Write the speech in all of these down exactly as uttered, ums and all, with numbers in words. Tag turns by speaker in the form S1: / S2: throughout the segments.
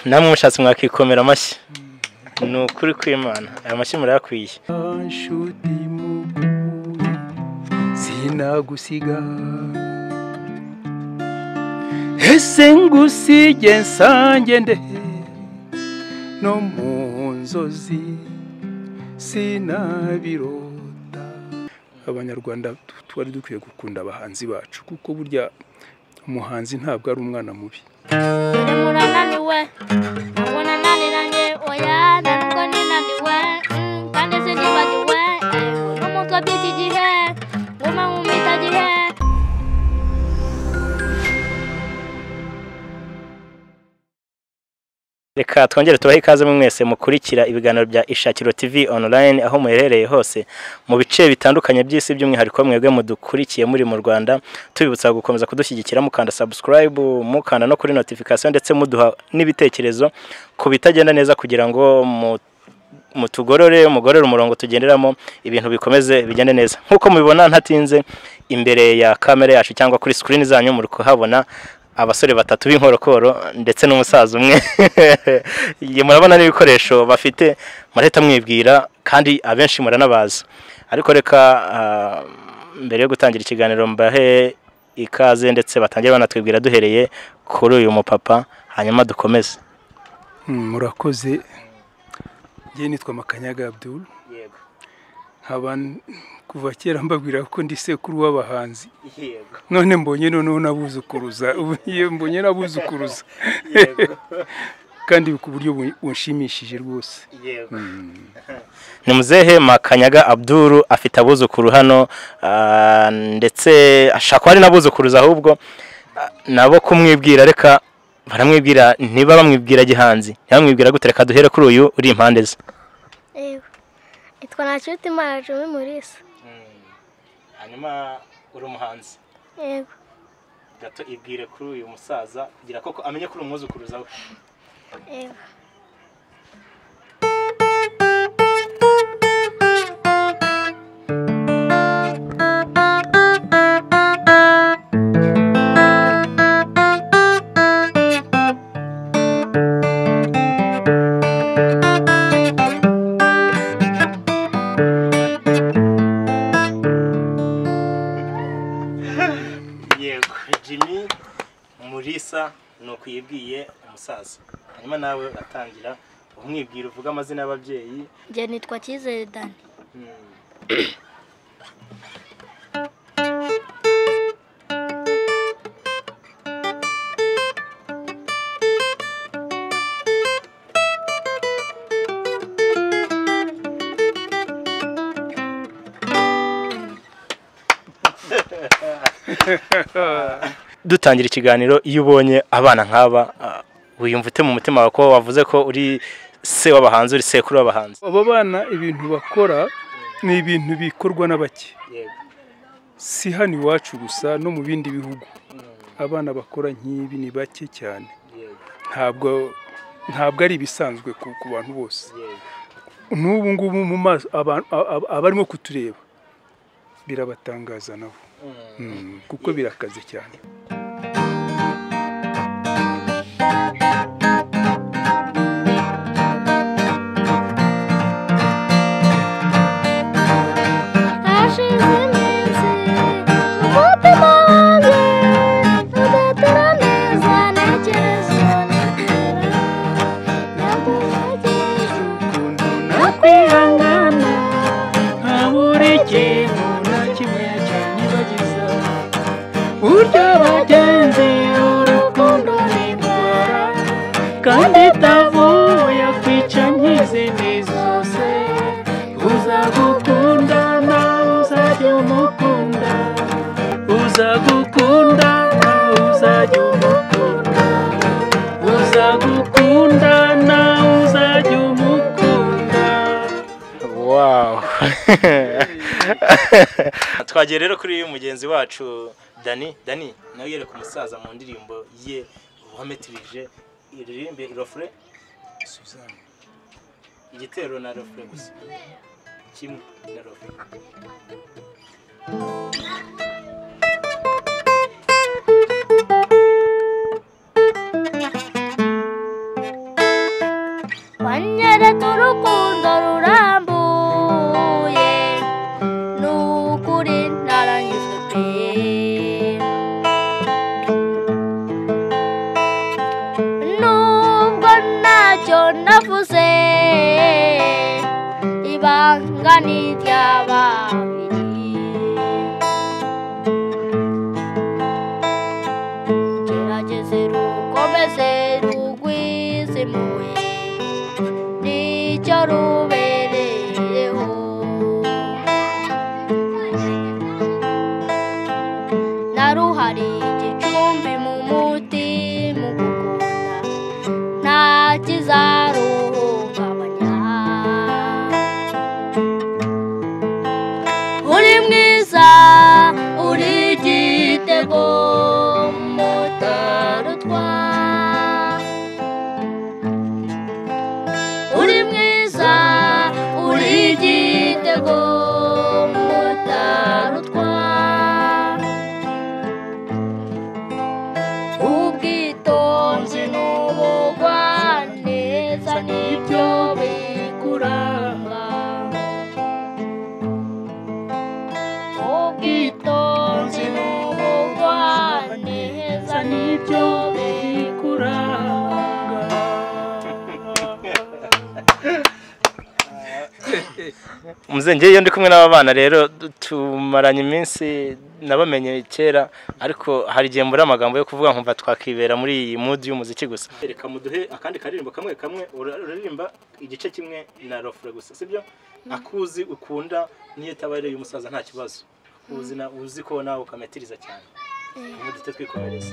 S1: namwe mushatse mwakikomera amashyi ni ukuri kw'Imana aya mashyi murayakwiye
S2: nshuti mukuru sinagusiga ese ngusige nsange nde no mu nzozi sinabirota. Abanyarwanda twari dukwiye gukunda abahanzi bacu kuko burya umuhanzi ntabwo ari umwana mubi.
S3: Murananiwe abona naniranye oya ntabwo ninaniwe kandi sinibagiwe n'umutwe by'iki gihe ngoma mu mitagihe.
S1: Reka twongere tubahe ikaze mwese mukurikira ibiganiro bya Ishakiro T V online aho muherereye hose mu bice bitandukanye by'isi by'umwihariko mwebwe mudukurikiye muri mu Rwanda. Tubibutsa gukomeza kudushyigikira mukanda subscribe mukanda no kuri notification ndetse muduha n'ibitekerezo ku bitagenda neza kugira ngo mutugorore umugorere umurongo tugenderamo ibintu bikomeze bigende neza. Nkuko mubibona ntatinze imbere ya kamera yacu cyangwa kuri screen zanyu muri kuhabona abasore batatu b'inkorokoro ndetse n'umusaza umwe. Ye murabona n'ibikoresho bafite murahita mwibwira kandi abenshi muranabaza. Ariko reka mbere yo gutangira ikiganiro mbahe ikaze ndetse batangiye banatwibwira duhereye kuri uyu mupapa hanyuma dukomeze.
S2: Murakoze. Ngiye nitwa Makanyaga Abdul. Yego. Haban kuva kera mbabwira ko ndi sekuru w'abahanzi. Yego. None mbonye none nabuzukuruza ubuye mbonye nabuzukuruza. Yego. Kandi ku buryo bunshimishije rwose.
S1: Yego. Ni muzehe Makanyaga Abdul afite abuzukuru hano ndetse ashaka ari nabuzukuruza ahubwo nabo kumwibwira reka baramwibwira niba bamwibwira gihanzi yamwibwira gutereka duhere kuri uyu uri impande ze.
S3: Yego. Itwa Nacyuti Imana Jumi Murisa.
S1: Hanyuma uri umuhanzi.
S3: Yego.
S1: Gato ibwire kuri uyu musaza kugira koko amenye kuri umwuzukuruza we.
S3: Yego.
S1: Jimmy Murisa no kuyibwiye umusaza. Hanyuma nawe atangira umwibwira uvuga amazina y'ababyeyi.
S3: Je nitwa Cyizere Dani.
S1: Dutangira ikiganiro iyo ubonye abana nk'aba wiyumva ute mu mutima wawe ko wavuze ko uri se w'abahanzi uri sekuru w'abahanzi?
S2: Abo bana ibintu bakora ni ibintu bikorwa n'abake. Yego. Si hano iwacu gusa no mu bindi bihugu. Abana bakora nk'ibi ni bake cyane. Yego. Ntabwo ntabwo ari bisanzwe ku bantu bose. Yego. N'ubu ngubu mu maso abarimo kutureba birabatangaza nabo. Kuko birakaze cyane. Urya bagenzi urukundo n'indwara kandi tavuye kwica nk'izindi zose. Uzagukunda nawe uzajya umukunda, uzagukunda nawe uzajya umukunda, uzagukunda nawe uzajya umukunda.
S1: Wow. Twagiye rero kuri uyu mugenzi wacu Dani. Dani nawe yereka umusaza mu ndirimbo ye wametirije iririmbe irofre Suzanne. Igitero na rofre gusa. Kimwe na rofre.
S3: wanyeretse urukundo rurambuye n'ukuri naranyuzwe pe nubwo ntacyo navuze ibanga ni iry'ababiri gerageze rukomeze rugwize impuhwe nicyo rubereyeho naruhari igicumbi mu mutima ugukunda nta kizaruhungabanya uri mwiza uri igitego mutarutwa uri mwiza uri igitego mutarutwa ubwitonzi n'ubugwaneza nibyo bikuranga ubwitonzi n'ubugwaneza nibyo bikuranga
S1: umuzengeri iyo ndi kumwe n'aba bana rero tumaranye iminsi nabamenye kera ariko hari igihe mbura amagambo yo kuvuga nkumva twakibera muri iyi mood y'umuziki gusa reka muduhe akandi karirimbo kamwe kamwe uraririmba igice kimwe na Rofre gusa sibyo akuzi ukunda niyo tabareye umusaza nta kibazo akuzi na uzi ko nawe ukametiriza cyane mudute twikomereza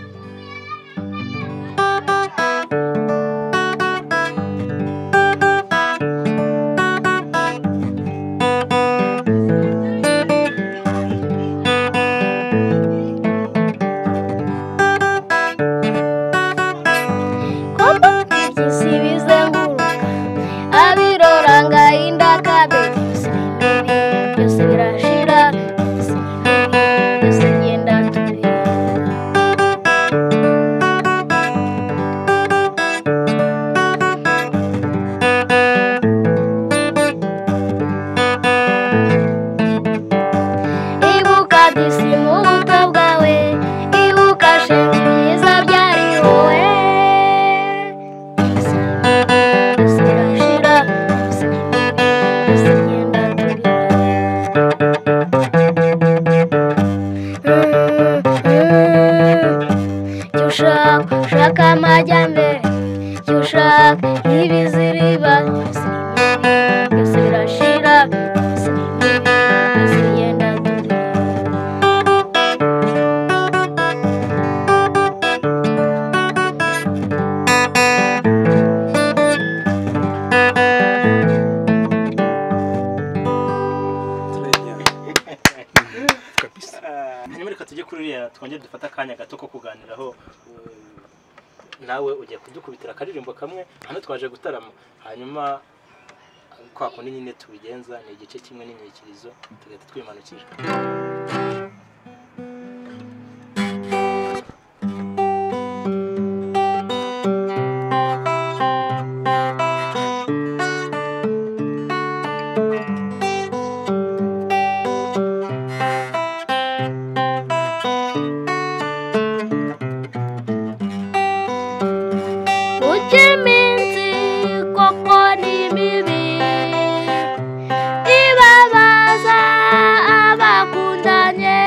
S3: Shaka majyambere cyushaka ibiziriba byose birashira byose bigenda
S2: kabisa
S1: hanyuma reka tujye kuri uriya twongere dufata akanya gato ko kuganiraho nawe ugiye kudukubitira akaririmbo kamwe hano twaje gutarama hanyuma kwa kundi nyine tubigenza ni igice kimwe n'inyikirizo tugahita twimanukira
S3: Ujiminsi koko ni mibi ibabaza abakundanye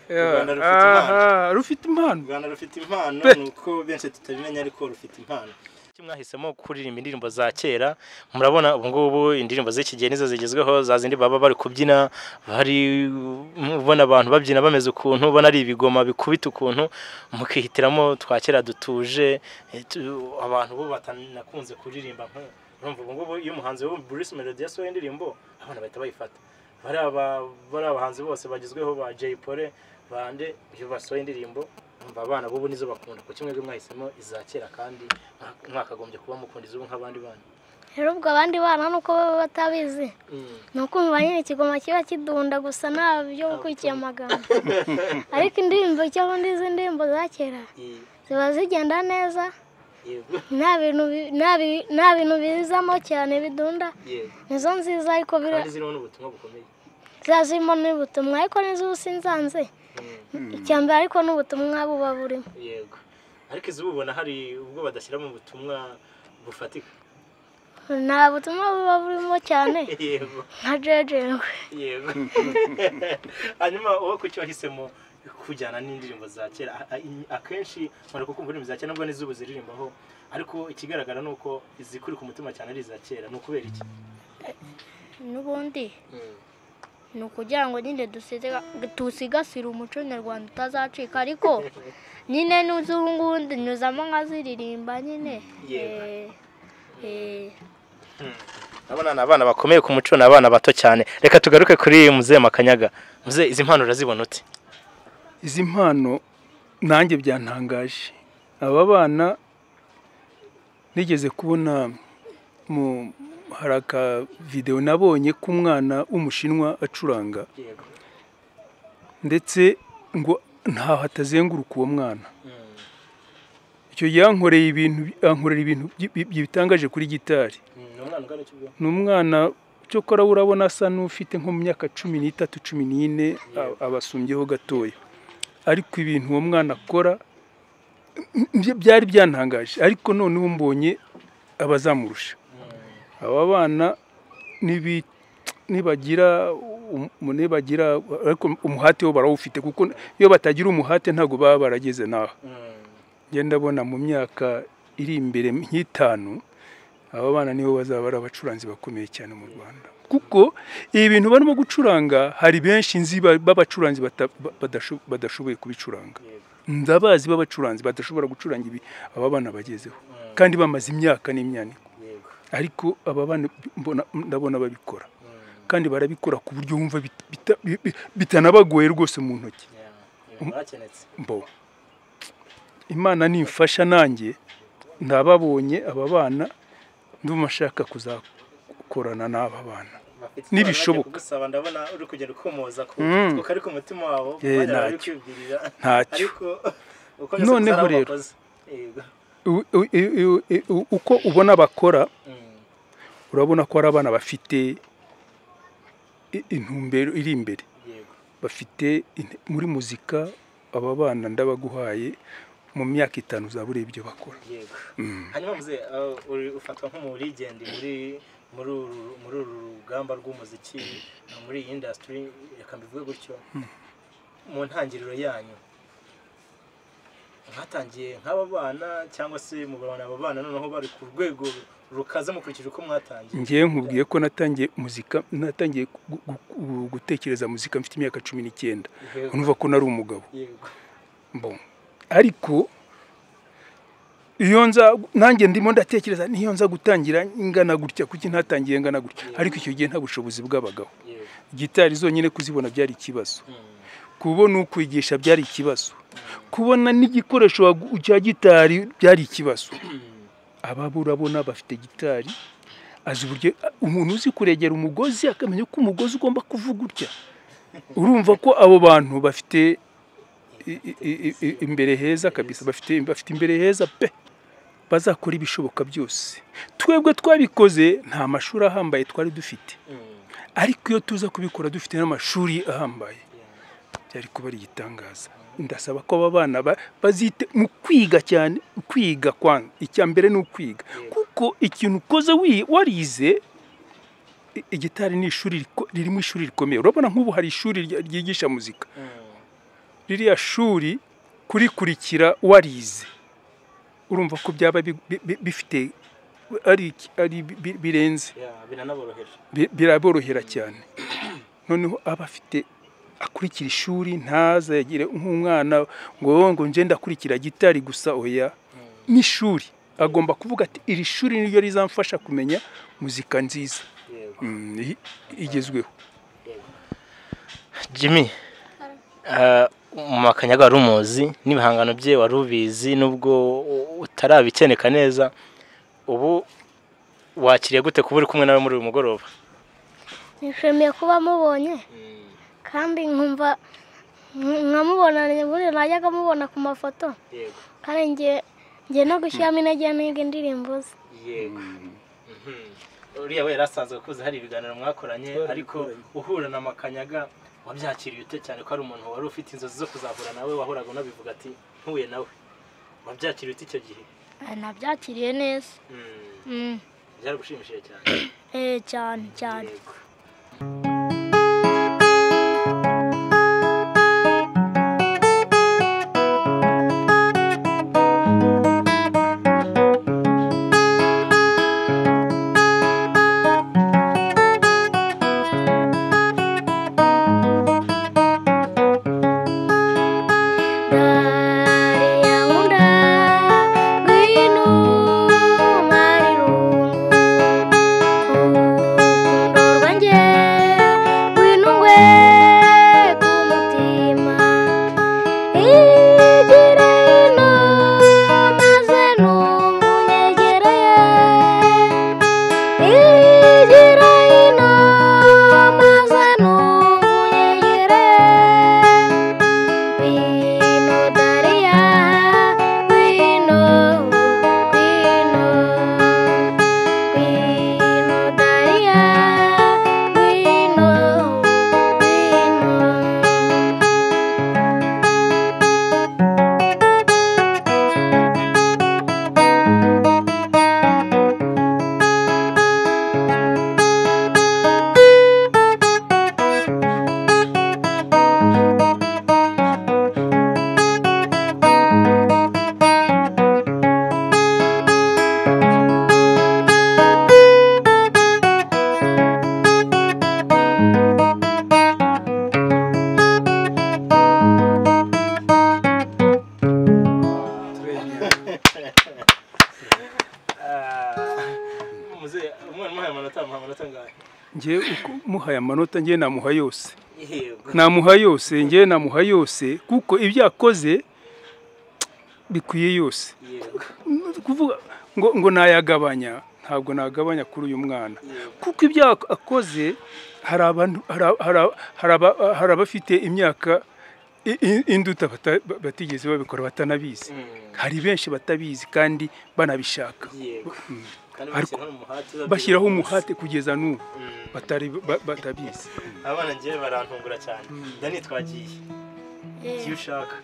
S1: Rwanda rufite impano.
S2: aha rufite impano
S1: Rwanda rufite impano nuko benshi tutabimenya ariko rufite impano. Mwahisemo kuririmba indirimbo za kera, murabona ubu ngubu indirimbo z'iki gihe nizo zigezweho, za zindi baba bari kubyina, bari ubona abantu babyina bameze ukuntu, ubona ari ibigoma bikubita ukuntu, mukihitiramo twakera dutuje, abantu bo batanakunze kuririmba. Urumva ubu ngubu iyo umuhanzi wo Bruce Melody yasohoye indirimbo abana bahita bayifata. Bari aba bari abahanzi bose bagezweho ba Jay Polly bande iyo basohoye indirimbo umva abana bo nizo bakunda ko kimwe mwahisemo izakera kandi mwakagombye kuba mukunda izubu nk'abandi bana.
S3: Rero ubwo abandi bana nuko baba batabizi nukumva nyine ikigoma kiba kidunda gusa nabyo gukurikiye amagambo ariko indirimbo cyangwa ndizi indirimbo za kera ziba zigenda neza nta bintu nta bintu bizamo cyane bidunda nizo nziza ariko bira
S1: kandi zirimo n'ubutumwa bukomeye
S3: zazimo n'ubutumwa ariko nizo usinzanze icyambere ariko n'ubutumwa buba burimo.
S1: Yego ariko izubu ubona hari ubwo badashyira mu butumwa bufatika.
S3: Nta butumwa buba burimo cyane.
S1: Yego
S3: nka jeje.
S1: Yego hanyuma wowe kuki wahisemo kujyana n'indirimbo za kera? Akenshi mara kukumva indirimbo za kera nubwo n'izubu ziririmbaho ariko ikigaragara nuko izikuri ku mutima cyane ari za kera. No kubera iki?
S3: Nubundi ni ukugira ngo nyine dusigasire umuco nyarwanda utazacika ariko nyine n'uzungundi nyuzamo nkaziririmba nyine.
S1: Abana ni abana bakomeye ku muco, n'abana bato cyane. Reka tugaruke kuri Muzehe Makanyaga. Muzehe, izi mpano urazibona ute?
S2: Izi mpano nanjye byantangaje. Aba bana nigeze kubona mu haraka video nabonye ku mwana w'umushinwa acuranga ndetse ngo nta hatazenguruka uwo mwana. Icyo yankoreye ibintu ankorera ibintu bitangaje kuri gitari. Ni umwana cyo kora urabona asa n'ufite nko mu myaka cumi n'itatu cumi n'ine abasumbyeho gatoya ariko ibintu uwo mwana akora byari byantangaje ariko none umbonye abazamurusha. Aba bana nibi nibagira nibagira ariko umuhate wo barawufite kuko iyo batagira umuhate ntago baba barageze naho. Ngenda bona mu myaka iri imbere nk'itanu aba bana nibo bazaba ari abacuranzi bakomeye cyane mu Rwanda kuko ibintu barimo gucuranga hari benshi nzi babacuranzi badashoboye kubicuranga. Ndabazi babacuranzi badashobora gucuranga ibi aba bana bagezeho kandi bamaze imyaka n'imyaniko ariko aba bana ndabona babikora kandi barabikora ku buryo wumva bitanabagoye rwose mu ntoki. Mbo Imana nimfasha nanjye ndababonye aba bana ndumashaka kuzakorana n'aba bana nibishoboka.
S1: Gusaba ndabona uri kugenda ukomoza ko kari ku mutima wabo bari kwibwirira
S2: ariko noneho rero uko ubona bakora urabona ko ari abana bafite intumbero iri imbere bafite muri muzika. Aba bana ndabaguhaye mu myaka itanu zabure ibyo bakora.
S1: Hanyuma Muzehe ufatwa nk'umurigende muri muri muri rugamba rw'umuziki muri industry reka mbivuge gutyo. Mu ntangiriro yanyu mwatangiye nk'aba bana cyangwa se mu bana aba bana noneho bari ku rwego rukaza mukurikije uko mwatangiye?
S2: Ngiye nkubwiye ko natangiye muzika natangiye gutekereza muzika mfite imyaka cumi n'icyenda. Unumva ko nari umugabo. Bon ariko iyo nza nanjye ndimo ndatekereza niyo nza gutangira ingana gutya kuki ntatangiye ngana gutya ariko icyo gihe nta bushobozi bw'abagabo. Gitari zonyine kuzibona byari ikibazo, kubona ukwigisha byari ikibazo, kubona n'igikoresho cya gitari byari ikibazo. Aba urabona bafite gitari azi uburyo umuntu uzi kuregera umugozi akamenya ko umugozi ugomba kuvuga gutya. Urumva ko abo bantu bafite imbere heza kabisa, bafite bafite imbere heza pe, bazakora ibishoboka byose. Twebwe twabikoze nta mashuri ahambaye twari dufite ariko iyo tuza kubikora dufite n'amashuri ahambaye byari kuba ari igitangaza. Ndasaba ko aba bana bazite mu kwiga cyane, kwiga kwanza icyambere ni ukwiga kuko ikintu ukoze warize. Igitari ni ishuri ririmo ishuri rikomeye. Urabona nk'ubu hari ishuri ryigisha muzika ririya shuri kurikurikira warize urumva ko byaba bifite ari ari birenze biraborohera cyane noneho abafite akurikira ishuri ntaza yagire nk'umwana ngo ngo nje ndakurikira gitari gusa oya n'ishuri agomba kuvuga ati iri shuri niryo rizamfasha kumenya muzika nziza igezweho.
S1: Jimmy mu Makanyaga rumuzi n'ibihangano bye warubizi nubwo utarabikeneka neza ubu wakiriye gute kuba uri kumwe nawe muri uyu mugoroba?
S3: Nishimiye kuba mubonye kandi nkumva nkamubona buri najyaga mubona ku mafoto kandi nge nge no gushyiramo intege niga indirimbo ze.
S1: Yego. Uriya we yarasanzwe kuze hari ibiganiro mwakoranye ariko uhura na Makanyaga wabyakiriye ute cyane ko ari umuntu wari ufite inzozi zo kuzahura nawe wahoraga unabivuga ati ntuye nawe wabyakiriye ute icyo gihe?
S3: Nabyakiriye neza.
S1: Mm. Byaragushimishije cyane?
S3: Eh cyane cyane.
S2: Nje muhaya amanota nje namuha yose namuha yose nje namuha yose kuko ibyo akoze bikwiye yose kuvuga ngo ngo nayagabanya ntabwo nagabanya kuri uyu mwana kuko ibyo akoze hari abantu hari abafite imyaka induta batigeze babikora batanabizi hari benshi batabizi kandi banabishaka bashyiraho umuhate kugeza n'ubu batari batabizi.
S1: Abana ngiye barantungura cyane ndani twagiye iyo ushaka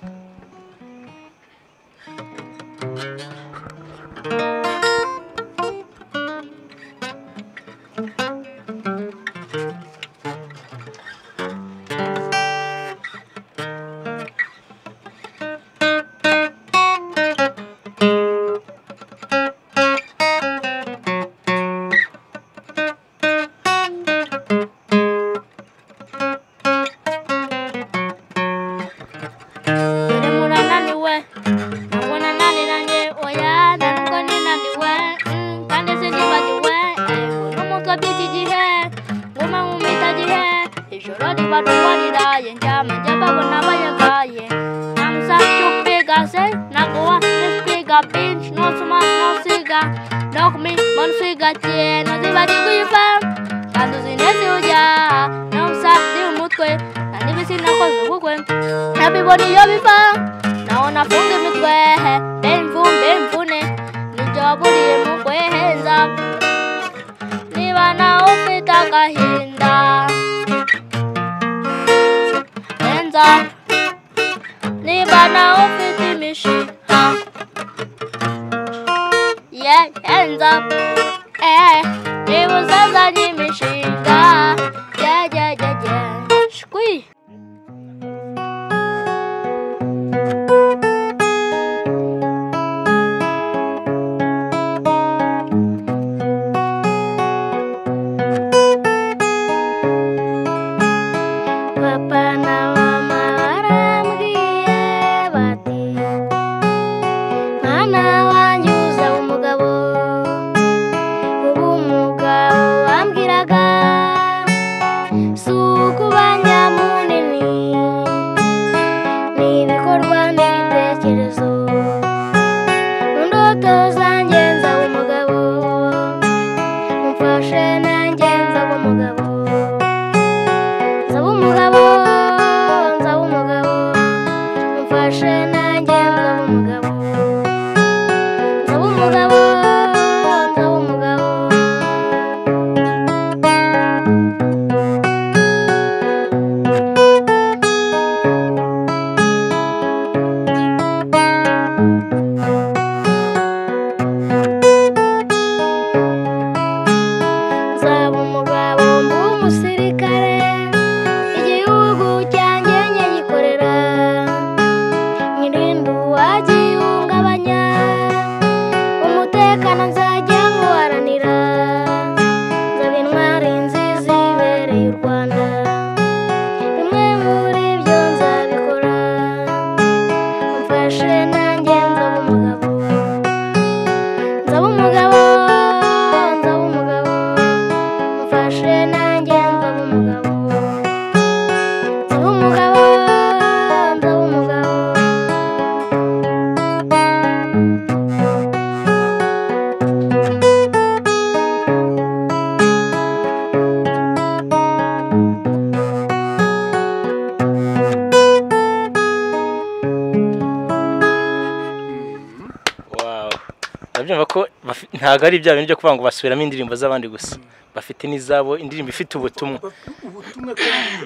S1: ntago ari bya bintu byo kuvuga ngo basubiramo indirimbo z'abandi gusa bafite n'izabo indirimbo ifite ubutumwa
S2: ubutumwa kandi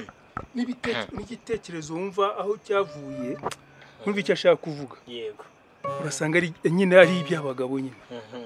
S2: n'igitekerezo wumva aho cyavuye nkumva icyo ashaka kuvuga
S1: yego
S2: urasanga ari nyine ari iby'abagabo nyine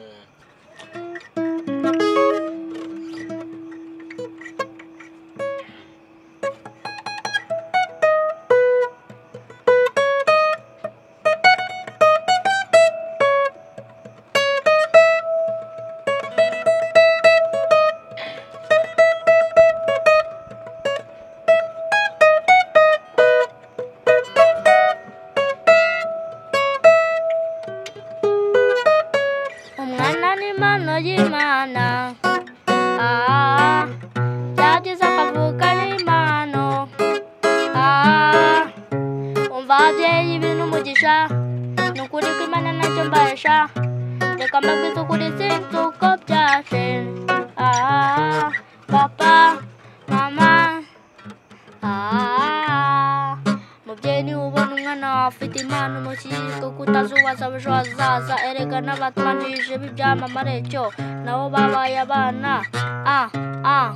S4: n'abatwanjije b'ibyamamare cyo nabo babaye abana ah ah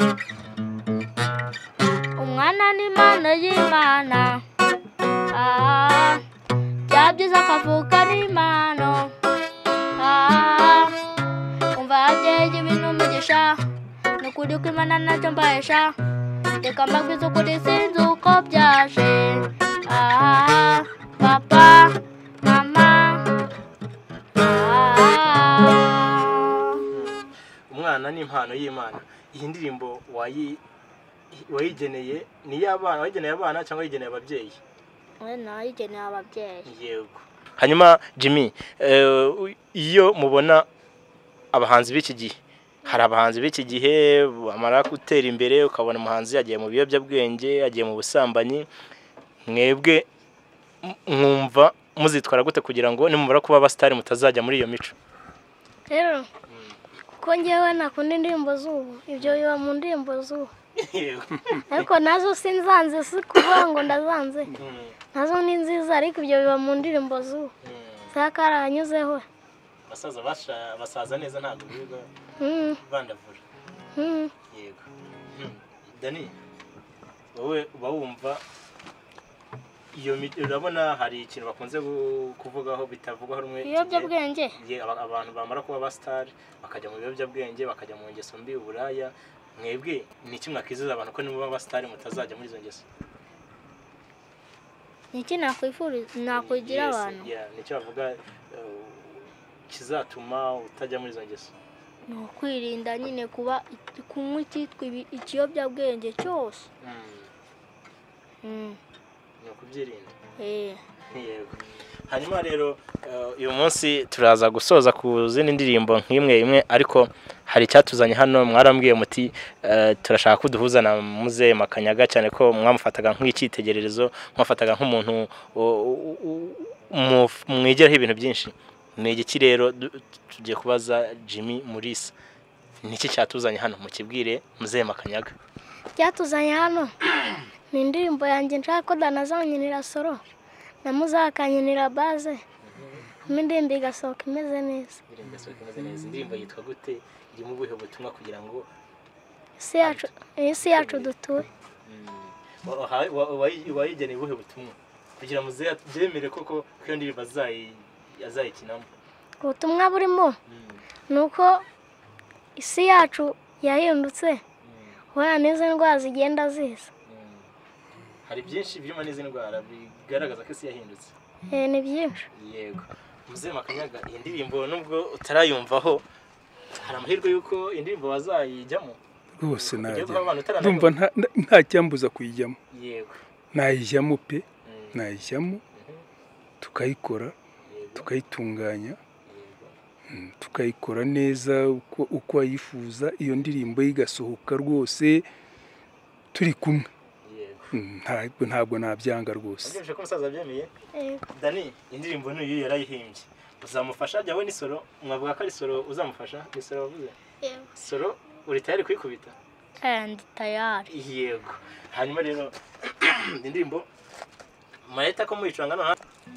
S4: umwana n'Imana y'Imana ah byabyiza akavuka n'Imana ah umva abyeyi ibintu umugisha n'ukuri ko Imana nacyo mbahisha reka mbabwize ukuri sinzi uko byaje ah papa mama
S1: umwana n'impano y'Imana iyi ndirimbo wayi wayigeneye ni y'abana wayigeneye abana cyangwa wayigeneye ababyeyi
S4: we nayigeneye ababyeyi
S1: yego hanyuma Jimmy iyo mubona abahanzi b'iki gihe hari abahanzi b'iki gihe bamara gutera imbere ukabona umuhanzi yagiye mu biyobyabwenge yagiye mu busambanyi mwebwe mwumva muzitwara gute kugira ngo nimumara kuba abastari mutazajya muri iyo mico
S3: rero kuko ngewe nakunda indirimbo z'ubu ibyo biba mu ndirimbo z'ubu ariko nazo sinzanze si kuvuga ngo ndazanze nazo ni nziza ariko ibyo biba mu ndirimbo z'ubu zakaranyuzeho
S1: basaza basha basaza neza ntabwo biga bandavura yego Dani wowe bawumva iyo urabona hari ikintu bakunze kuvugaho bitavugwa rumwe
S4: ibiyobyabwenge
S1: abantu bamara kuba abastari bakajya mu biyobyabwenge bakajya mu ngeso mbi uburaya mwebwe ni iki mwakizeza abantu ko niba abastari mutazajya muri izo ngeso
S4: niki nakwifuriza nakwigira
S1: Yes,
S4: abantu
S1: yeah, nicyo bavuga uh, kizatuma utajya muri izo ngeso.
S4: ni ukwirinda nyine kuba kunywa icyitwa ibi- ikiyobyabwenge cyose Mm,
S1: ni ukubyirinda.
S4: eh.
S1: Yego. Hanyuma rero uh, uyu munsi turaza gusoza ku zindi ndirimbo nk'imwe imwe ariko hari icyatuzanye hano mwarambwiye muti uh, turashaka kuduhuza na Muzehe Makanyaga cyane ko mwamufataga nk'icyitegererezo mwafataga nk'umuntu u- u- u- mwigiraho ibintu byinshi. Ni igiki rero du- tugiye kubaza Jimmy Mulisa niki cyatuzanye hano mukibwire Muzehe Makanyaga.
S3: Cyatuzanye hano ni indirimbo yanjye nshaka ko danazankinira solo na muzakankinira base indirimbo igasohoka imeze neza.
S1: Indirimbo yitwa gute? Irimo ubuhe butumwa kugira ngo
S3: isi yacu isi yacu dutuye.
S1: wayigeneye ubuhe butumwa kugira ngo Muzehe byemere koko ko iyo ndirimbo azayikinamo?
S3: Ubutumwa burimo ni uko isi yacu yahindutse ubona n'izo ndwara zigenda ziza.
S1: Hari byinshi birimo n'izi ndwara bigaragaza ko isi yahindutse.
S3: Eh, ni byinshi.
S1: Yego. Muzehe Makanyaga iyi ndirimbo nubwo utarayumvaho hari amahirwe yuko indirimbo bazayijyamo
S2: rwose najya
S1: kugira ngo abantu
S2: ndumva
S1: utaranayumva.
S2: nta nta cyambuza kuyijyamo.
S1: Yego.
S2: Nayijyamo pe
S1: Mm.
S2: nayijyamo tukayikora
S1: Yego.
S2: tukayitunganya
S1: Yego.
S2: mm, tukayikora neza uko uko ayifuza iyo ndirimbo igasohoka rwose turi kumwe.
S1: Yego.
S2: Mm, ntabwo ntabwo nabyanga rwose.
S1: Ndumva ko umusaza byemeye.
S3: Yego.
S1: Dani indirimbo n'uyu yarayihimbye. Uzamufasha ajya we ni solo mwavuga ko ari solo uzamufasha ni solo wavuze.
S3: Yego.
S1: Solo uri tayari kuyikubita?
S4: Eh, ndi tayari
S1: Yego. Hanyuma rero indirimbo mareta ko muyicuranga none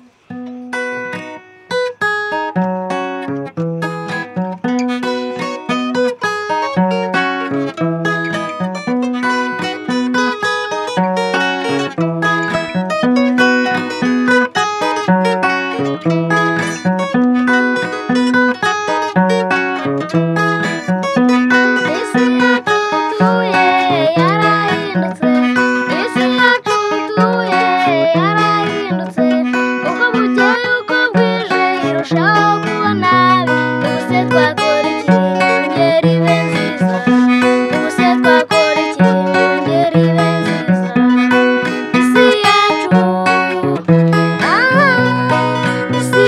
S3: Isi yacu dutuye yarahindutse. Isi yacu dutuye yarahindutse. Uko bukeye uko bwije irushaho kuba nabi. Ubuse twakora iki ingeri ibe nziza? Ubuse twakora iki ingeri ibe nziza? Isi yacu, ah, isi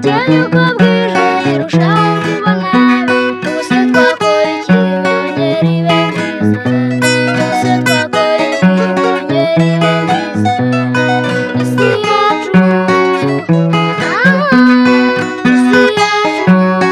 S3: bukeye uko bwije irushaho kuba nabi ubuse twakora iki inyongera ibe nziza ubuse twakora iki inyongera ibe nziza isi yacu ah isi yacu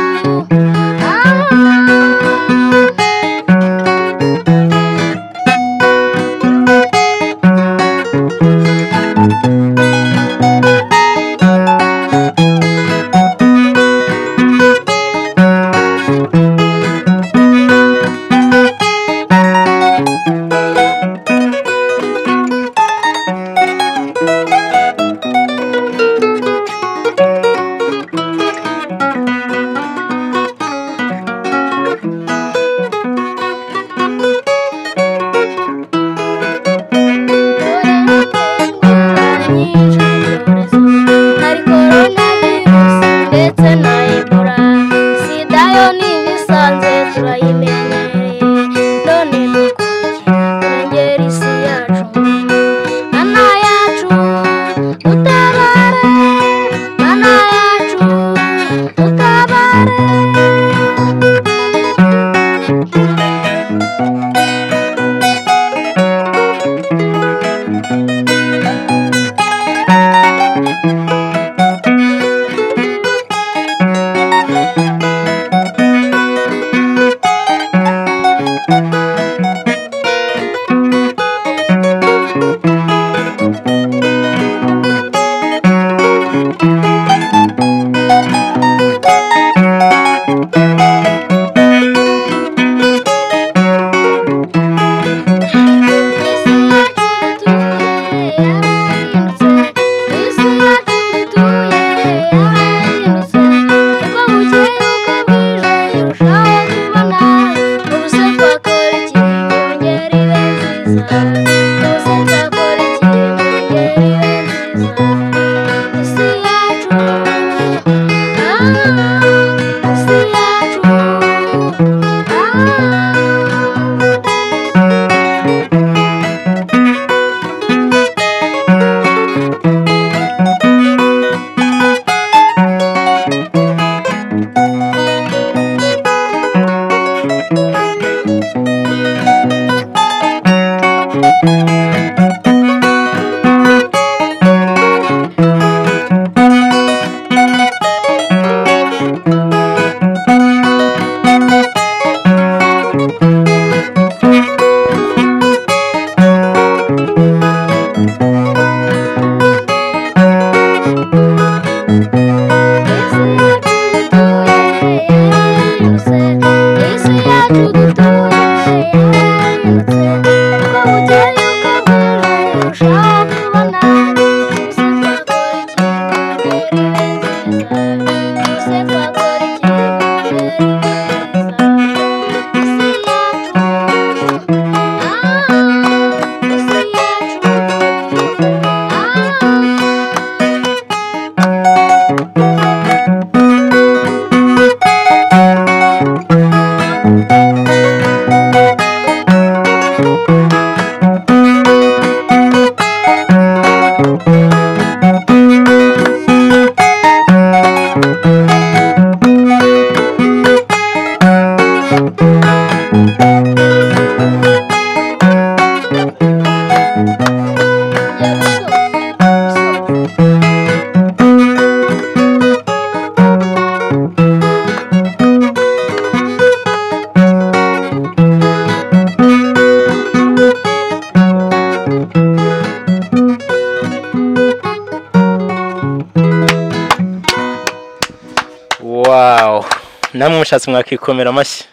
S1: Wow, namwe mushatse mwakikomera amashyi.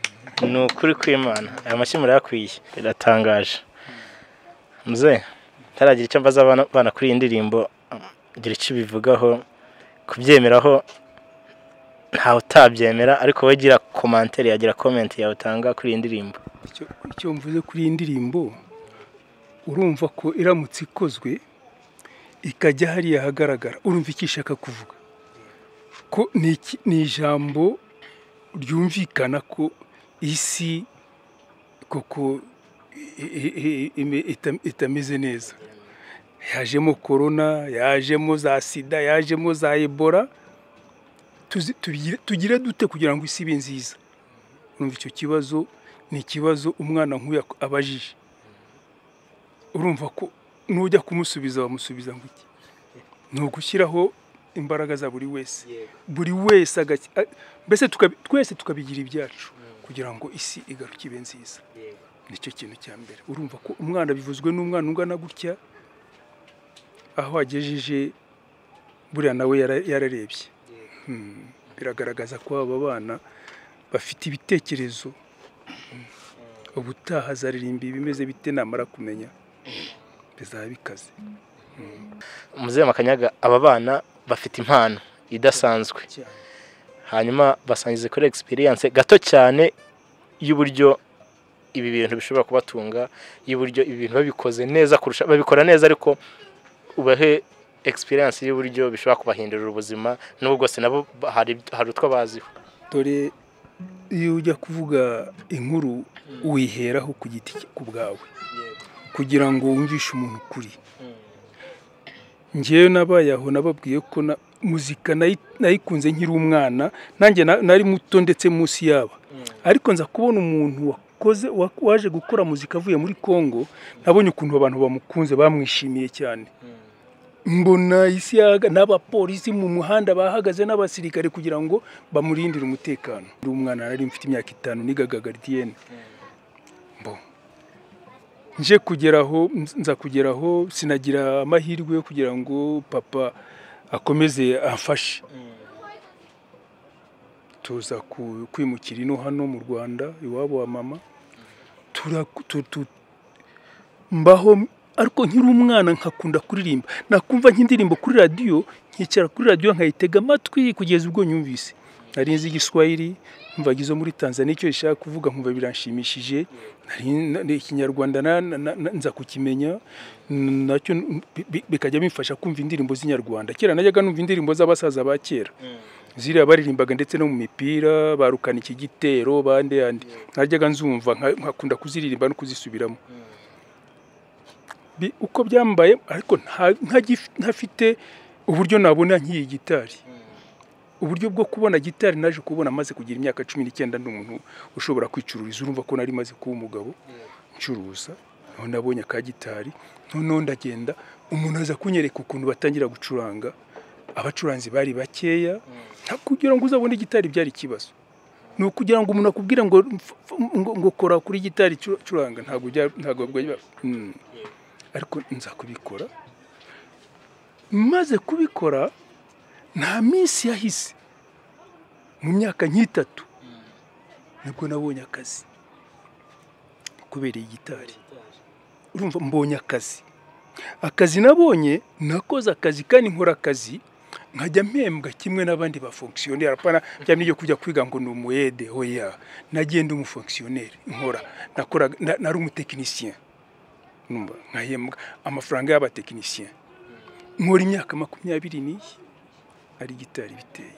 S1: Ni ukuri kw'Imana, aya mashyi murayakwiye, biratangaje. Mzee, taragira icyo mbaza abana bana kuri iyi ndirimbo, gira icyo bivugaho, kubyemeraho ntawe utabyemera, ariko we gira commentaire, yagira comment yawe utanga kuri iyi ndirimbo.
S2: icyo icyo mvuze kuri iyi ndirimbo, urumva ko iramutse ikozwe ikajya hariya hagaragara, urumva icyo ishaka kuvuga ko ni ni ijambo ryumvikana ko isi koko itameze neza. Yajemo corona, yajemo za sida, yajemo za Ebola, tugire dute kugira ngo isi ibe nziza. Urumva icyo kibazo ni ikibazo umwana nk'uyu abajije. Urumva ko nujya kumusubiza wamusubiza ngo iki? Ni ugushyiraho imbaraga za buri wese, buri wese mbese twese tukabigira ibyacu kugira ngo isi igaruke ibe nziza. Nicyo kintu cya mbere. Urumva ko umwana bivuzwe n'umwana ungana gutya aho agejeje buriya nawe yararebye. Biragaragaza ko aba bana bafite ibitekerezo. Ubutaha azaririmba ibimeze bite namara kumenya bizaba bikaze.
S1: Muzehe Makanyaga, aba bana bafite impano idasanzwe, hanyuma basangize kuri experience gato cyane y'uburyo ibi bintu bishobora kubatunga, y'uburyo ibi bintu babikoze neza kurusha babikora neza, ariko ubahe experience y'uburyo bishobora kubahindurira ubuzima n'ubwo bwose nabo hari hari utwo baziho.
S2: Dore iyo ujya kuvuga inkuru wiheraho ku giti ku bwawe kugira ngo wumvishe umuntu kuri. Ngewe nabaye aho nababwiye ko na muzika nayikunze nkiri umwana, nanjye nari muto ndetse munsi yaba, ariko nza kubona umuntu wakoze waje gukora muzika avuye muri Kongo, nabonye ukuntu abantu bamukunze bamwishimiye cyane. Mbona isi yaga n'abapolisi mu muhanda bahagaze n'abasirikare kugira ngo bamurindire umutekano. Ndi umwana nari mfite imyaka itanu nigaga gardienne. Bo nje kugeraho nza kugeraho sinagira amahirwe yo kugira ngo papa akomeze amfashe. Tuza kwimukira ino hano mu Rwanda iwabo wa mama. Tura mbaho ariko nkiri umwana nkakunda kuririmba, nakumva nk'indirimbo kuri radio, nkicara kuri radio nkayitega amatwi kugeza ubwo nyumvise. Nari nzi Igiswahili, mvaga izo muri Tanzania icyo ishaka kuvuga nkumva biranshimishije, nari Ikinyarwanda nza kukimenya, nacyo bikajya bimfasha kumva indirimbo z'inyarwanda. Kera najyaga numva indirimbo z'abasaza ba kera, ziriya baririmbaga ndetse no mu mipira, barukana iki gitero bande yandi, najyaga nzumva nkakunda kuziririmba no kuzisubiramo. Uko byambaye ariko ntafite uburyo nabona nk'iyi gitari. Uburyo bwo kubona gitari naje kubona maze kugira imyaka cumi n'icyenda n'umuntu ushobora kwicururiza. Urumva ko nari maze kuba umugabo ncuruza, aho nabonye ka gitari, noneho ndagenda umuntu aza kunyereka ukuntu batangira gucuranga. Abacuranzi bari bakeya, kugira ngo uzabone gitari byari kibazo. Ni ukugira ngo umuntu akubwira ngo ngo kora kuri gitari curanga, ntabwo ntabwo bwa ariko nza kubikora. Maze kubikora nta minsi yahise, mu myaka nk'itatu nibwo nabonye akazi kubera igitari. Urumva mbonye akazi, akazi nabonye nakoze akazi kandi nkora akazi nkajya mpembwa kimwe n'abandi ba fonctionnaire. Apana cyane iyo kujya kwiga ngo ni umuede, hoya nagenda umu fonctionnaire nkora, nakora nari umutekinicien. Numva nkahembwa amafaranga y'abatekinicien. Nkora imyaka makumyabiri n'iyi ari gitari biteye.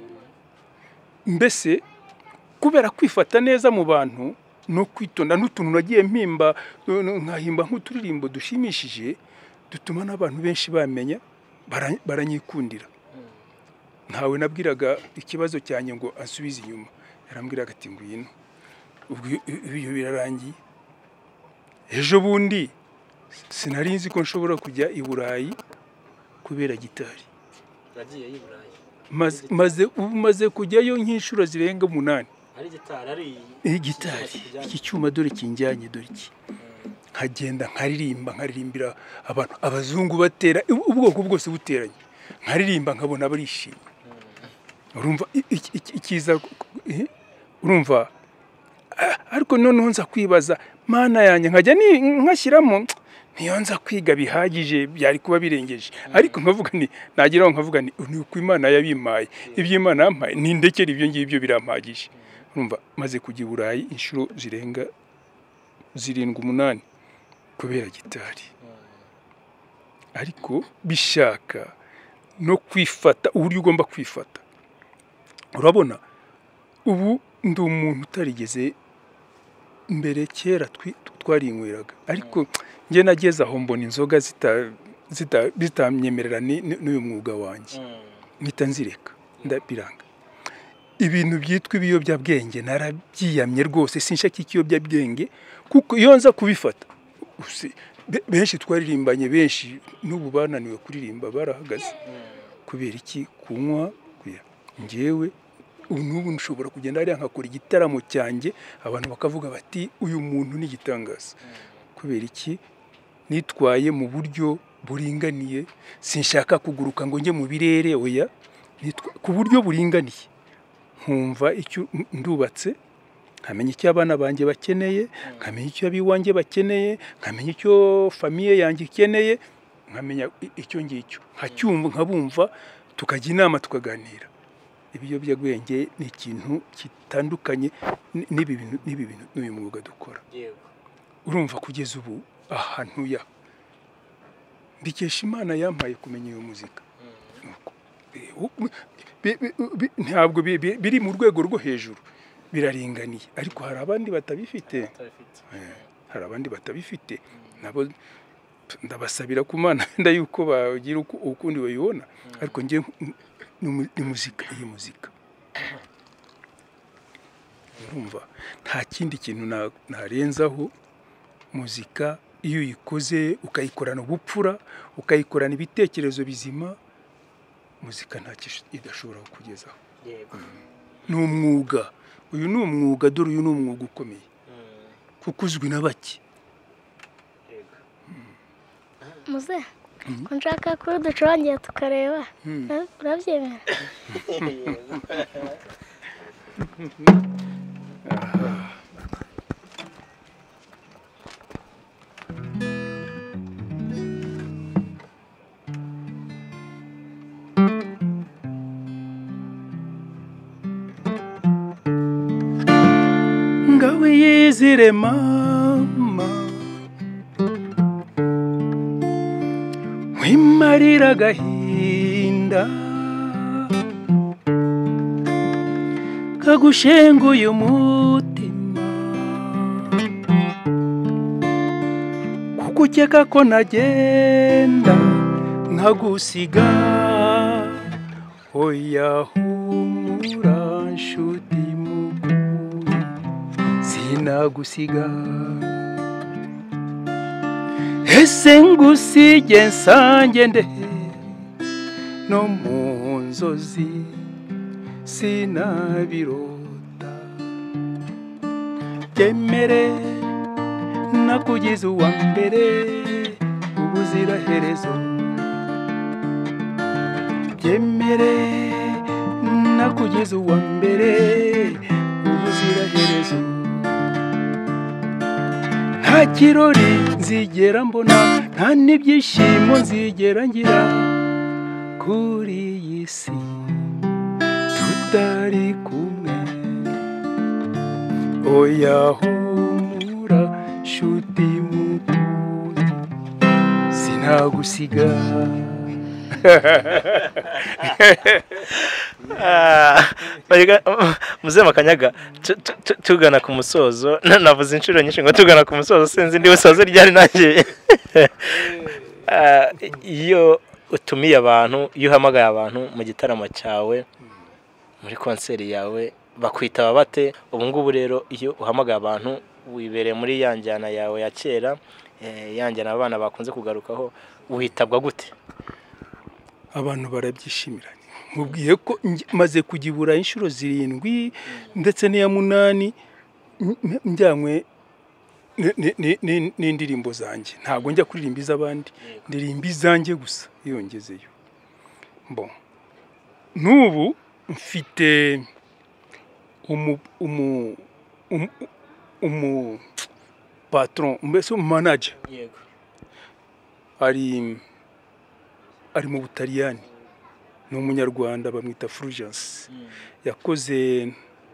S2: Mbese kubera kwifata neza mu bantu no kwitonda n'utuntu nagiye mpimba, nkahimba nk'uturirimbo dushimishije, dutuma n'abantu benshi bamenya baranyikundira. Ntawe nabwiraga ikibazo cyanye ngo ansubize inyuma, yarambwiraga ati ngwino ubwo iyo birarangiye. Ejo bundi sinarinzi ko nshobora kujya i Burayi kubera gitari.
S1: Yagiye i Burayi
S2: maze maze kujyayo nk'inshuro zirenga umunani.
S1: Ari gitari ari
S2: iyi gitari, iki cyuma dore kinjyanye dore iki. Nkagenda nkaririmba nkaririmbira abantu, abazungu batera ubwoko bwose buteranye, nkaririmba nkabona barishimye. Urumva ikiza, urumva ariko noneho nza kwibaza, mana yanjye nkajya nkashyiramo niyo nza kwiga bihagije byari kuba birengeje, ariko nkavuga ni nagiraho nkavuga ni uko Imana yabimpaye, ibyo Imana yampaye nindekera ibyo ngibyo birampagije. Urumva maze kujya i Burayi inshuro zirenga zirindwi umunani kubera gitari. Ariko bishaka no kwifata uburyo ugomba kwifata. Urabona ubu ndi umuntu utarigeze mbere kera twarinyweraga, ariko nge nageze aho mbona inzoga zitamyemerera n'uyu mwuga wanjye, mpita nzireka ndabiranga. ibintu byitwa ibiyobyabwenge narabyiyamye rwose, sinshaka ikiyobyabwenge kuko iyo nza kubifata benshi twaririmbanye, benshi n'ubu bananiwe kuririmba barahagaze. Kubera iki? Kunywa. Njyewe n'ubu nshobora kugenda hariya nkakora igitaramo cyanjye abantu bakavuga bati uyu muntu ni igitangaza. Kubera iki? Nitwaye mu buryo buringaniye, sinshaka kuguruka ngo njye mu birere, oya, ku buryo buringaniye. Nkumva icyo ndubatse, nkamenya icyo abana banjye bakeneye, nkamenya icyo abiwanjye bakeneye, nkamenya icyo famiye yanjye ikeneye, nkamenya icyo ngicyo, nkacyumva nkabumva, tukajya inama tukaganira. Ibiyobyabwenge ni ikintu kitandukanye n'ibi bintu n'ibi bintu n'uyu mwuga dukora. Urumva kugeza ubu ahantu ya mbikesha Imana yampaye kumenya iyo muzika. Ntabwo biri mu rwego rwo hejuru, biraringaniye, ariko hari abandi batabifite, hari abandi batabifite nabo ndabasabira ku Mana wenda yuko bagira ukundi bayibona, ariko njye ni muzika, iyi muzika urumva nta kindi kintu narenzaho. Muzika iyo uyikoze ukayikorana ubupfura, ukayikorana ibitekerezo bizima, muzika nta idashobora kukugezaho. Ni umwuga, uyu ni umwuga, dore uyu ni umwuga ukomeye kuko uzwi na bake.
S3: Muze ko nshaka ko ducurangira tukareba, urabyemera?
S2: Ngawe yizire mama, wimarira agahinda kagushenguye umutima, kuko ukeka ko nagenda nkagusiga. Oya humura nshuti mukuru, sinagusiga. Ese ngusige nsange ndehe no mu nzozi sinabirota. Byemere nakugize uwa mbere ubuziraherezo, byemere nakugize uwa mbere ubuziraherezo. Nta kirori nzigera mbona, nta n'ibyishimo nzigera ngira kuri iyi si tutari kumwe. Oya humura nshuti mukuru, sinagusiga.
S1: Muze Makanyaga, tugana ku musozo, navuze inshuro nyinshi ngo tugana ku musozo, sinzi ndi busoze ryari nanjye. Iyo utumiye abantu, iyo uhamagaye abantu mu gitaramo cyawe, muri konseri yawe, bakwitaba bate? Ubu ngubu rero iyo uhamagaye abantu wibereye muri ya njyana yawe ya kera, ya njyana abana bakunze kugarukaho, uhitabwa gute?
S2: Abantu barabyishimira. Mubwiye ko maze kugibura inshuro zirindwi ndetse n'iya munani njyanywe n'indirimbo zanjye. Ntabwo njya kuririmba iz'abandi, ndirimba izanjye gusa yongezeyo. Bon, n'ubu mfite umu umu umu patron, mbese umu manager, ari ari mu Butaliyani, ni umunyarwanda bamwita Fulgence. Yakoze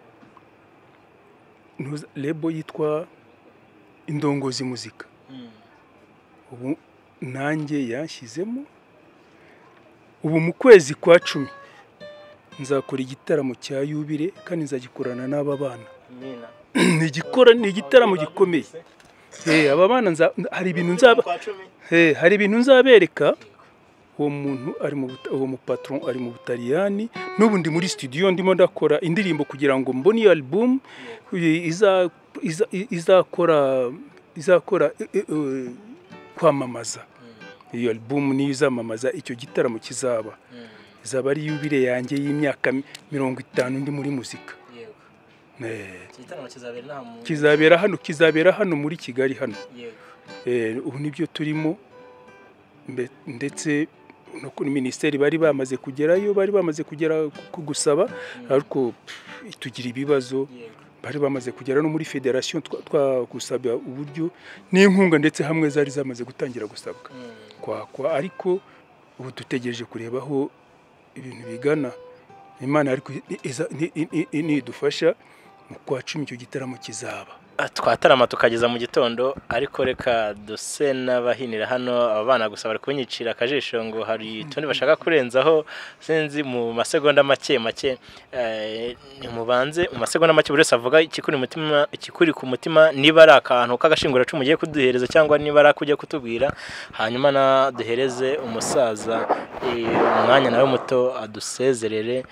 S2: lebo yitwa Indongozi Muzika. Ubu nanjye yanshyizemo. Ubu mu kwezi kwa cumi nzakora igitaramo cya Yubile, kandi nzagikorana n'aba bana. Ni igikora ni igitaramo gikomeye. Eh aba bana hari ibintu nzaba eh hari ibintu nzabereka uwo muntu ari mu Buta- uwo mu patron ari mu Butaliyani, n'ubu ndi muri studio ndimo ndakora indirimbo kugira ngo mbone iyo album iza iza- izakora izakora eh, eh, eh, kwamamaza. Iyo album niyo izamamaza icyo gitaramo kizaba izaba ari yubile yanjye y'imyaka mi- mirongo itanu ndi muri muzika.
S1: yego
S2: Eh,
S1: iki gitaramo kizabera inaha mu
S2: kizabera hano kizabera hano muri Kigali hano.
S1: yego
S2: Eh, ubu nibyo turimo mbe- ndetse no kuri minisiteri bari bamaze kugerayo bari bamaze kugera ku gusaba, ariko pff, tugira ibibazo.
S1: yego
S2: Bari bamaze kugera no muri federation twa- twagusaba uburyo n'inkunga, ndetse hamwe zari zamaze gutangira gusabwa
S1: Mm.
S2: kwakwa, ariko ubu dutegereje kureba aho ibintu bigana. Imana ariko i- iza- ni- i- i- nidufasha mu kwa cumi icyo gitaramo kizaba.
S1: Ah, twatarama tukageza mu gitondo, ariko reka duse n'abahinira hano. aba bana gusa bari kunyicira akajisho ngo hari utundi bashaka kurenzaho, sinzi mu masegonda make make. Eh, nimubanze mu masegonda make buri wese avuga ikikuri mutima ikikuri ku mutima, niba ari akantu k'agashinguracumu ugiye kuduhereza cyangwa niba ari akujya kutubwira, hanyuma na duhereze umusaza eh, umwanya nawe muto adusezerere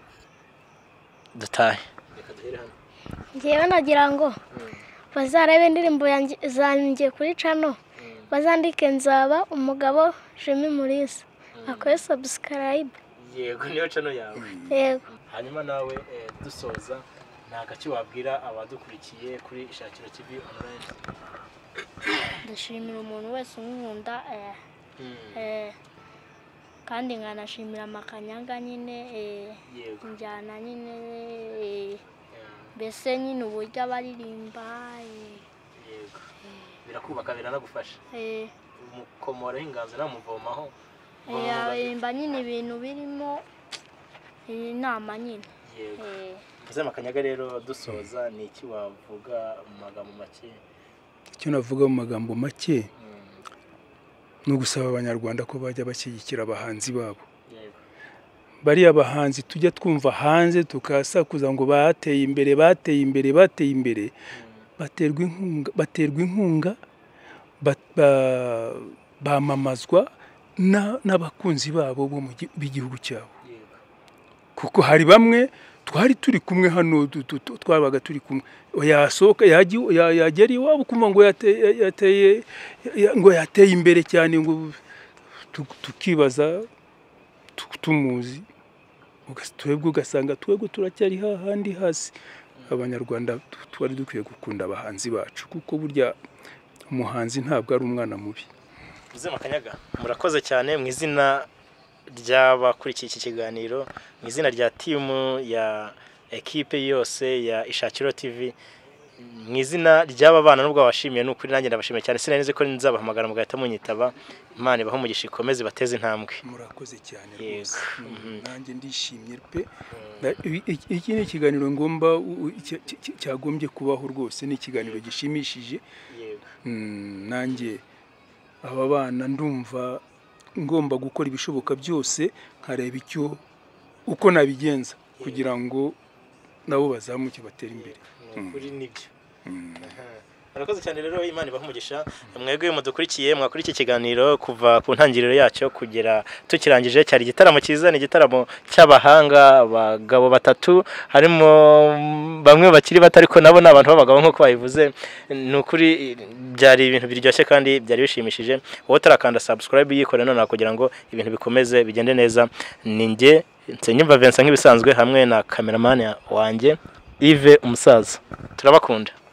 S1: dutahe. Reka duhere hano.
S3: ngewe nagira ngo bazarebe indirimbo yanjye- zanjye kuri cano, bazandike nzaba umugabo Jimmy Mulisa, akore subscribe.
S1: Yego niyo cano yawe.
S3: Yego.
S1: Hanyuma nawe eh, dusoza nta gake wabwira abadukurikiye kuri Ishakiro T V online.
S4: ndashimira umuntu wese unkunda eh, eh, kandi nkanashimira amakanyanga nyine eh,
S1: Yego.
S4: njyana nyine eh, mbese nyine uburyo abaririmba eh,
S1: Yego. Birakubaka biranagufasha.
S4: eh,
S1: Umukomoraho inganzo namuvomaho.
S4: eh, aririmba nyine ibintu birimo inama nyine.
S1: Yego.
S4: eh,
S1: Mvuze amakanyaga rero dusoza ni iki wavuga mu magambo make?
S2: Icyo navuga mu magambo make
S1: Mm.
S2: ni ugusaba abanyarwanda ko bajya bashyigikira abahanzi babo.
S1: Yego.
S2: Bariya bahanzi tujya twumva hanze tukasakuza ngo bateye imbere bateye imbere bateye imbere, baterwa inkunga baterwa inkunga ba- ba- bamamazwa na- n'abakunzi babo bo mu gi- b'igihugu cyabo.
S1: Yego.
S2: Kuko hari bamwe twari turi kumwe hano tu- tu- tu- twabaga turi kumwe, yasohoka yagiye- ya- yagera iwabo kumva ngo yateye yateye ya- ngo yateye imbere cyane, ngo tu- tukibaza tu- tumuzi, ugas- twebwe ugasanga twebwe turacyari hahandi hasi. Abanyarwanda tu- twari dukwiye gukunda abahanzi bacu, kuko burya umuhanzi ntabwo ari umwana mubi.
S1: Mvuze amakanyaga murakoze cyane mu izina ry'abakurikiye iki kiganiro, mu izina rya timu ya ekipe yose ya Ishakiro T V, mu izina ry'aba bana nubwo washimiye n'ukuri nanjye ndabashimiye cyane, sinanize ko nzabahamagara mugahita munyitaba. Imana ibaho umugisha ikomeze bateze intambwe.
S2: Murakoze cyane
S1: Yego.
S2: rwose.
S1: Mhm.
S2: Nanjye ndishimye pe. Na- ibi- iki iki ni ikiganiro ngomba u- u- cya- cya- cyagombye kubaho rwose, ni ikiganiro gishimishije.
S1: Yego.
S2: Mm, nanjye aba bana ndumva ngomba gukora ibishoboka byose nkareba icyo uko nabigenza kugira ngo nabo bazamuke batere imbere.
S1: Kuri nibyo. Murakoze cyane rero, Imana ibaha umugisha. Mwebwe mudukurikiye mwakuri iki kiganiro kuva ku ntangiriro yacyo kugera tukirangije, cyari igitaramo cyiza, ni igitaramo cy'abahanga, abagabo batatu, harimo bamwe bakiri bato ariko nabo ni abantu b'abagabo nk'uko babivuze. Ni ukuri byari ibintu biryoshye kandi byari bishimishije. Wowe utarakanda subscribe yikore none kugira ngo ibintu bikomeze bigende neza. Ni njye Nsenyumva Vincent nk'ibisanzwe hamwe na cameraman wanjye Yves umusaza. Turabakunda.